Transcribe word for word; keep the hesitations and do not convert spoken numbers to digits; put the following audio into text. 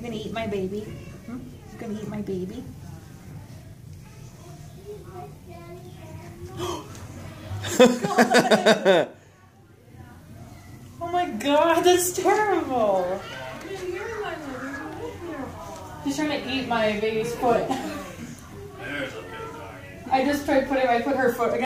gonna eat my baby? Hmm? You gonna eat my baby? God. Oh my god, that's terrible. She's trying to eat my baby's foot. I just tried putting, I put her foot against